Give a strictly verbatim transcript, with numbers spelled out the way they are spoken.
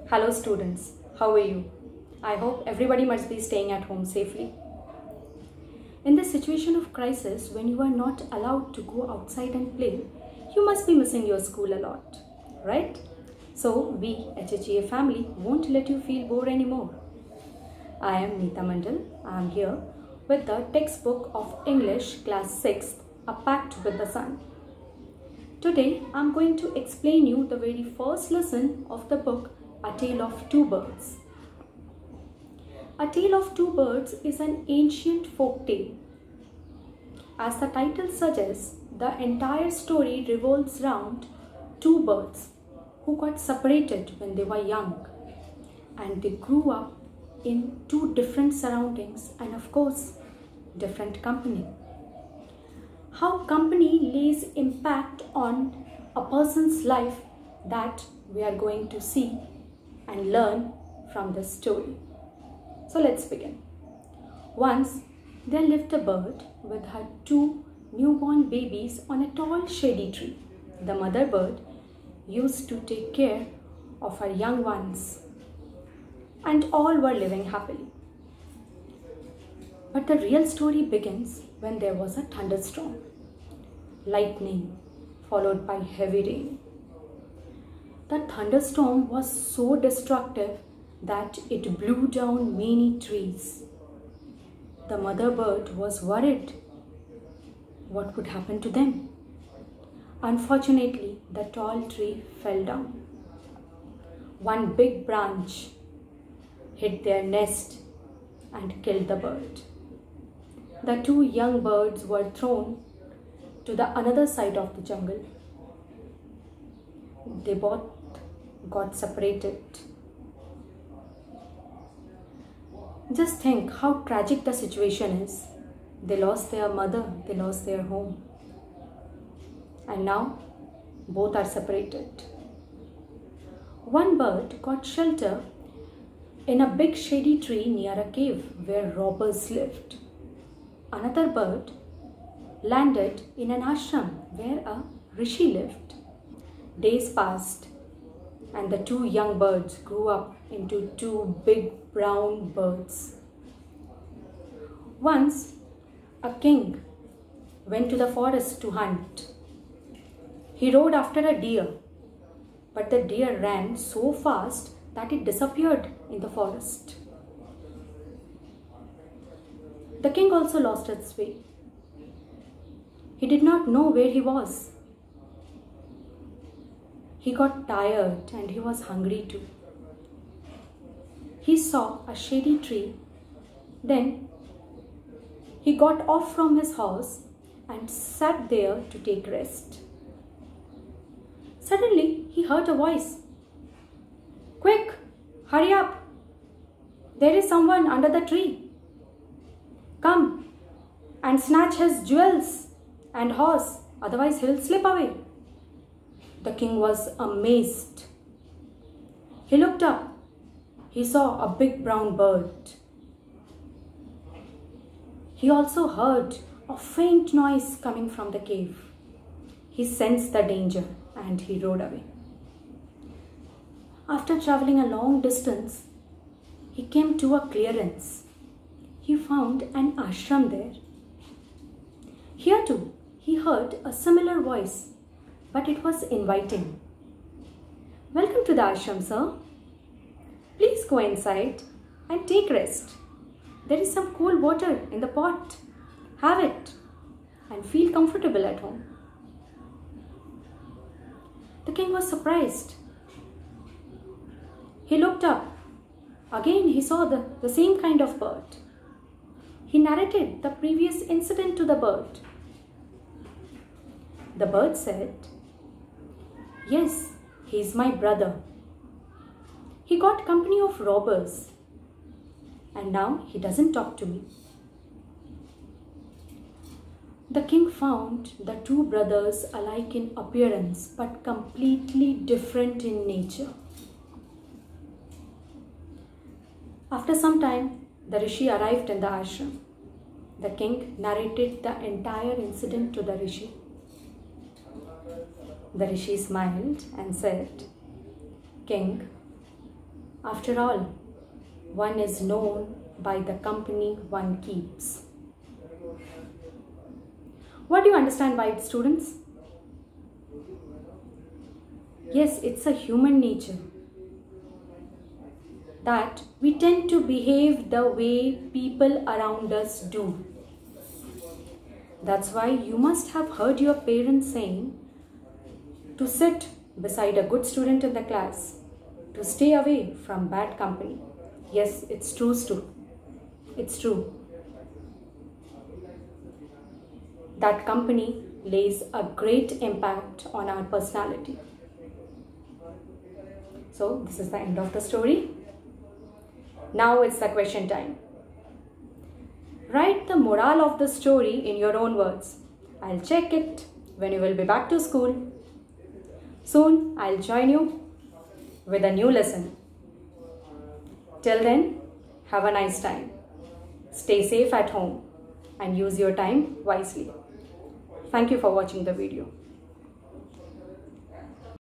Hello students, how are you? I hope everybody must be staying at home safely. In this situation of crisis, when you are not allowed to go outside and play, you must be missing your school a lot, right? So we, H H E A family, won't let you feel bored anymore. I am Mita Mandal. I am here with the textbook of English class sixth, A Pact with the Sun. Today, I am going to explain you the very first lesson of the book, A Tale of Two Birds. A Tale of Two Birds is an ancient folk tale. As the title suggests, the entire story revolves around two birds who got separated when they were young, and they grew up in two different surroundings and, of course, different company. How company lays impact on a person's life, that we are going to see and learn from this story. So let's begin. Once there lived a bird with her two newborn babies on a tall shady tree. The mother bird used to take care of her young ones, and all were living happily. But the real story begins when there was a thunderstorm, lightning followed by heavy rain. The thunderstorm was so destructive that it blew down many trees. The mother bird was worried. What would happen to them? Unfortunately, the tall tree fell down. One big branch hit their nest and killed the bird. The two young birds were thrown to the another side of the jungle. They both got separated. Just think how tragic the situation is. They lost their mother, they lost their home. And now both are separated. One bird got shelter in a big shady tree near a cave where robbers lived. Another bird landed in an ashram where a rishi lived. Days passed, and the two young birds grew up into two big brown birds. Once, a king went to the forest to hunt. He rode after a deer, but the deer ran so fast that it disappeared in the forest. The king also lost his way. He did not know where he was. He got tired and he was hungry too. He saw a shady tree. Then he got off from his horse and sat there to take rest. Suddenly he heard a voice. "Quick, hurry up. There is someone under the tree. Come and snatch his jewels and horse, otherwise he'll slip away." The king was amazed. He looked up. He saw a big brown bird. He also heard a faint noise coming from the cave. He sensed the danger and he rode away. After traveling a long distance, he came to a clearance. He found an ashram there. Here too, he heard a similar voice, but it was inviting. "Welcome to the ashram, sir. Please go inside and take rest. There is some cool water in the pot. Have it and feel comfortable at home." The king was surprised. He looked up. Again, he saw the, the same kind of bird. He narrated the previous incident to the bird. The bird said, "Yes, he is my brother. He got company of robbers, and now he doesn't talk to me." The king found the two brothers alike in appearance, but completely different in nature. After some time, the rishi arrived in the ashram. The king narrated the entire incident to the rishi. The rishi smiled and said, "King, After all, one is known by the company one keeps. What do you understand by it, students? Yes, it's a human nature that we tend to behave the way people around us do. That's why you must have heard your parents saying to sit beside a good student in the class, to stay away from bad company. Yes, it's true, too. It's true. That company lays a great impact on our personality. So this is the end of the story. Now it's the question time. Write the moral of the story in your own words. I'll check it when you will be back to school. Soon I'll join you with a new lesson. Till then, have a nice time. Stay safe at home and use your time wisely. Thank you for watching the video.